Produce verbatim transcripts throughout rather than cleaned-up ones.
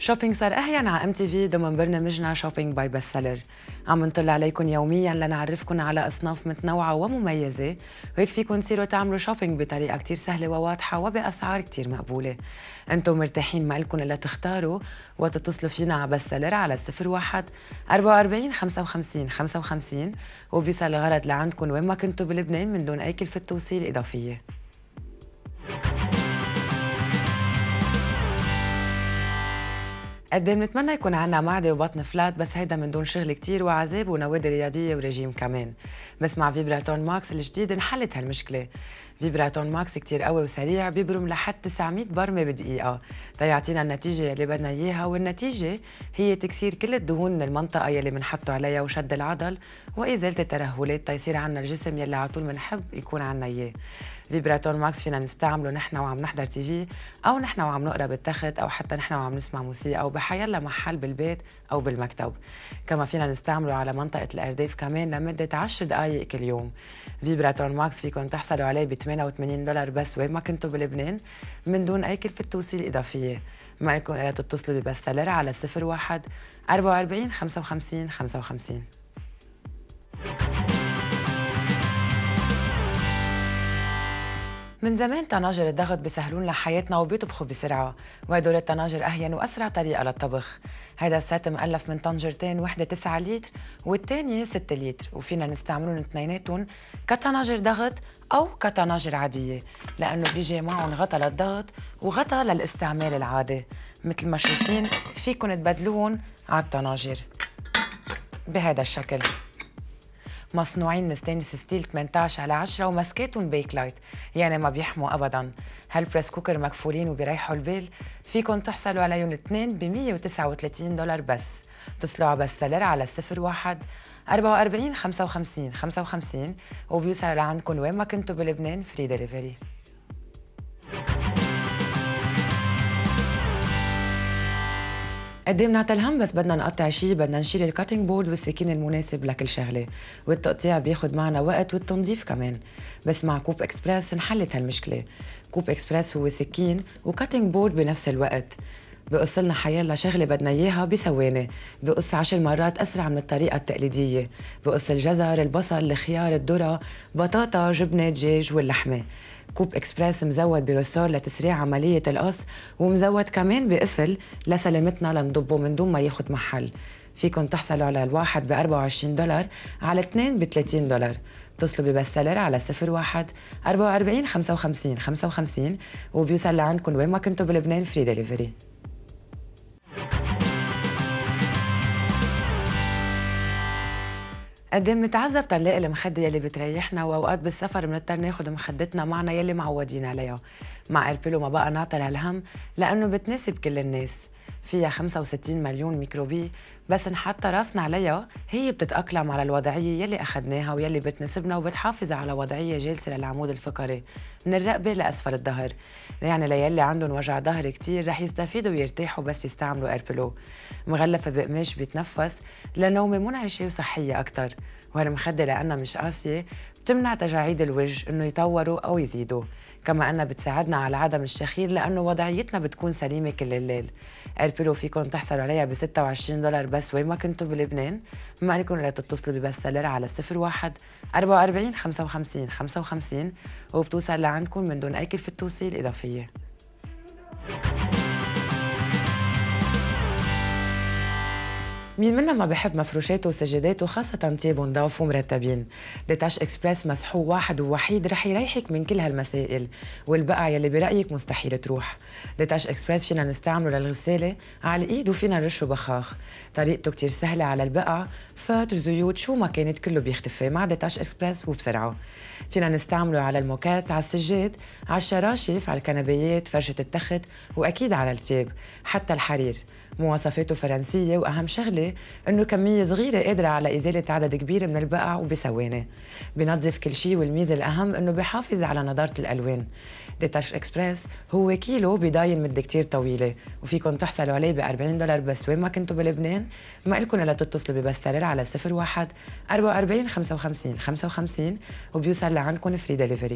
شوبينج صار أهين على ام تي في ضمن برنامجنا شوبينج باي بست سيلر. عم نطل عليكم يوميا لنعرفكم على أصناف متنوعة ومميزة، وهيك فيكم تصيروا تعملوا شوبينج بطريقة كتير سهلة وواضحة وبأسعار كتير مقبولة. انتم مرتاحين، ما لكم إلا تختاروا وتتصلوا فينا على بست سيلر على صفر واحد أربعة وأربعين خمسة وخمسين خمسة وخمسين، وبيوصل الغرض لعندكم وين ما كنتوا بلبنان من دون أي كلفة توصيل إضافية. قد ايه بنتمنى يكون عنا معدة وبطن فلات، بس هيدا من دون شغل كتير وعذاب ونوادي رياضية ورجيم كمان. بس مع فيبراتون ماكس الجديد انحلت هالمشكلة. فيبراتون ماكس كتير قوي وسريع، بيبرم لحد تسعمية برمة بدقيقة تيعطينا النتيجة اللي بدنا اياها، والنتيجة هي تكسير كل الدهون من المنطقة يلي بنحطه عليها وشد العضل وإزالة الترهلات تيصير عنا الجسم يلي على طول بنحب يكون عنا اياه. فيبراتون ماكس فينا نستعمله نحن وعم نحضر تي في، او نحن وعم نقرا بالتخت، او حتى نحن وعم نسمع موسيقى، او بحيلا محل بالبيت او بالمكتب. كما فينا نستعمله على منطقه الارداف كمان لمده عشر دقائق كل يوم. فيبراتون ماكس فيكم تحصلوا عليه ب ثمانية وثمانين دولار بس وين ما كنتوا بلبنان من دون اي كلفه توصيل اضافيه. ما لكم الا تتصلوا ببست سيلر على صفر واحد أربعة وأربعين خمسة وخمسين خمسة وخمسين. من زمان طناجر الضغط بيسهلون لنا حياتنا وبيطبخوا بسرعة، وهدول الطناجر أهين وأسرع طريقة للطبخ. هيدا السيت مؤلف من طنجرتين، وحدة تسعة لتر والتانية ستة لتر، وفينا نستعملون اثنيناتهم كطناجر ضغط أو كطناجر عادية، لأنه بيجي معهم غطا للضغط وغطا للاستعمال العادي. مثل ما شايفين فيكن تبدلوهم على الطناجر بهذا الشكل. مصنوعين من ستينلس ستيل ثمانية عشر على عشرة ومسكاتهم بيك لايت، يعني ما بيحموا ابدا. هالبريس كوكر مكفولين وبيريحوا البال، فيكم تحصلوا عليهم الاثنين ب مية وتسعة وثلاثين دولار بس. اتصلوا على بست سيلر على صفر واحد أربعة وأربعين خمسة وخمسين خمسة وخمسين، وبيوصل لعندكم وين ما كنتوا بلبنان فري ديليفري. قد ايه بنعطي الهم بس بدنا نقطع شيء، بدنا نشيل الكاتنج بورد والسكين المناسب لكل شغله، والتقطيع بياخد معنا وقت والتنظيف كمان. بس مع كوب اكسبرس انحلت هالمشكله. كوب اكسبرس هو سكين وكاتنج بورد بنفس الوقت، بقص لنا حيالله شغله بدنا اياها بثواني، بقص عشر مرات اسرع من الطريقه التقليديه. بقص الجزر، البصل، الخيار، الذره، بطاطا، جبنه، دجاج واللحمه. كوب اكسبرس مزود برستور لتسريع عمليه القص، ومزود كمان بقفل لسلامتنا لنضبه من دون ما ياخد محل. فيكن تحصلوا على الواحد ب أربعة وعشرين دولار، على اثنين ب ثلاثين دولار. اتصلوا ببست سيلر على صفر واحد أربعة وأربعين خمسة وخمسين خمسة وخمسين، وبيوصل لعندكم وين ما كنتوا بلبنان فري ديليفري. قد ايه بنتعذب تنلاقي المخدة يلي بتريحنا، واوقات بالسفر بنضطر ناخد مخدتنا معنا يلي معودين عليها. مع ايربيلو ما بقى نعطي هالهم لانه بتناسب كل الناس. فيها خمسة وستين مليون ميكروبي، بس نحط راسنا عليها هي بتتأقلم على الوضعية يلي أخدناها ويلي بتناسبنا، وبتحافظ على وضعية جالسة للعمود الفقري من الرقبة لأسفل الظهر. يعني ليلي عندهم وجع ظهر كتير رح يستفيدوا ويرتاحوا بس يستعملوا ايربيلو. مغلفة بقماش بيتنفس لنومة منعشة وصحية أكتر، وهالمخدة لأنها مش قاسية بتمنع تجاعيد الوجه إنه يطوروا أو يزيدوا. كما أنها بتساعدنا على عدم الشخير لأنه وضعيتنا بتكون سليمة كل الليل. ايربيلو فيكم تحصلوا عليها ب ستة وعشرين دولار بس وين ما كنتوا بلبنان. ما لكم إلا تتصلوا ببست سيلر على صفر واحد أربعة وأربعين خمسة وخمسين خمسة وخمسين، وبتوصل لعندكم من دون أي كلفة توصيل إضافية. مين منا ما بحب مفروشاته وسجاداته، خاصة تيابه نضاف ومرتبين. ديتاش اكسبرس مسحوق واحد ووحيد رح يريحك من كل هالمسائل والبقع يلي برأيك مستحيل تروح. ديتاش اكسبرس فينا نستعمله للغسالة على الايد وفينا نرشه بخاخ. طريقته كتير سهلة على البقع، فاتر، زيوت، شو ما كانت كله بيختفي مع ديتاش اكسبرس وبسرعة. فينا نستعمله على الموكات، على السجاد، على الشراشف، على الكنبيات، فرشة التخت، واكيد على التياب، حتى الحرير. مواصفاته فرنسية، وأهم شغلة إنه كمية صغيرة قادرة على إزالة عدد كبير من البقع وبثواني. بنظف كل شيء، والميزة الأهم إنه بحافظ على نضارة الألوان. ديتاش إكسبرس هو كيلو بضاين مدة كتير طويلة، وفيكم تحصلوا عليه ب أربعين دولار بس وين ما كنتوا بلبنان. ما إلكم إلا تتصلوا ببست سيلر على صفر واحد أربعة وأربعين خمسة وخمسين خمسة وخمسين، وبيوصل لعندكم فري ديليفري.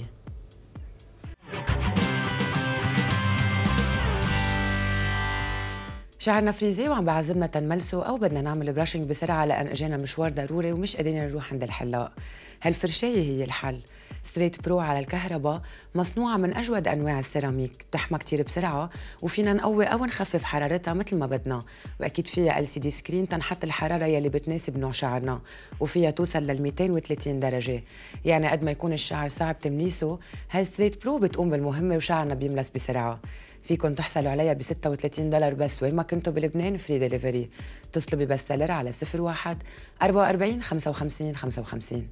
شعرنا فريزي وعم بعذبنا تنملسه أو بدنا نعمل براشنج بسرعة لأن إجانا مشوار ضروري ومش قادرين نروح عند الحلاق. هالفرشاية هي الحل. ستريت برو على الكهرباء مصنوعة من أجود أنواع السيراميك، بتحمى كتير بسرعة وفينا نقوي أو نخفف حرارتها مثل ما بدنا، وأكيد فيها إل سي دي سكرين تنحط الحرارة يلي بتناسب نوع شعرنا، وفيها توصل لل مئتين وثلاثين درجة، يعني قد ما يكون الشعر صعب تمليسه هالستريت برو بتقوم بالمهمة وشعرنا بيملس بسرعة. فيكن تحصلوا عليها ب ستة وثلاثين دولار بس وين ما كنتوا بلبنان، فري ديليفري. اتصلوا ببستلر على صفر واحد أربعة وأربعين خمسة وخمسين خمسة وخمسين.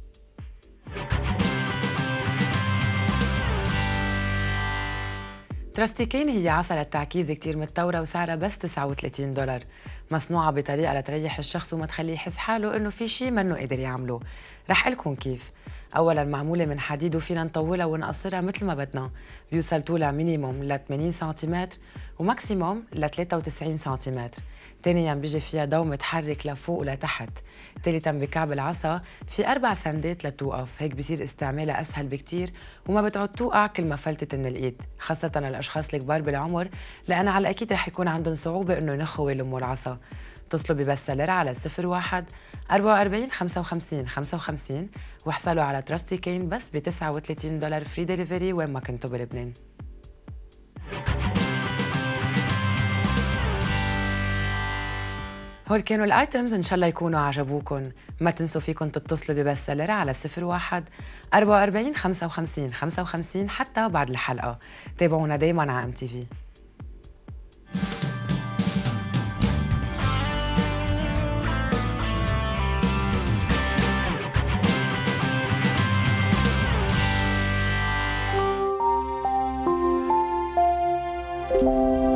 تراستيكين هي عصا للتعكيز كتير متطورة وسعرها بس تسعة وثلاثين دولار، مصنوعة بطريقة لتريح الشخص وما تخليه يحس حاله إنه في شي منه قادر يعمله. رح قلكن كيف. أولاً معمولة من حديد وفينا نطولها ونقصرها مثل ما بدنا، بيوصل طولها مينيموم ل ثمانين سنتيمتر وماكسيموم ل ثلاثة وتسعين سنتيمتر. ثانياً بيجي فيها ضو متحرك لفوق ولتحت. ثالثاً بكعب العصا في أربع سندات لتوقف، هيك بصير استعمالها أسهل بكتير وما بتعود توقع كل ما فلتت من الإيد، خاصة الأشخاص الكبار بالعمر لأن على الأكيد رح يكون عندهم صعوبة إنه ينخوا ويلموا العصا. اتصلوا ببستلر على صفر واحد أربعة وأربعين خمسة وخمسين خمسة وخمسين واحصلوا على تراستيكين بس ب تسعة وثلاثين دولار فري ديليفري وين ما كنتوا بلبنان. هول كانوا الايتمز، ان شاء الله يكونوا عجبوكم. ما تنسوا فيكم تتصلوا ببستلر على صفر واحد أربعة وأربعين خمسة وخمسين خمسة وخمسين حتى بعد الحلقة. تابعونا دايما على ام تي في. Thank you.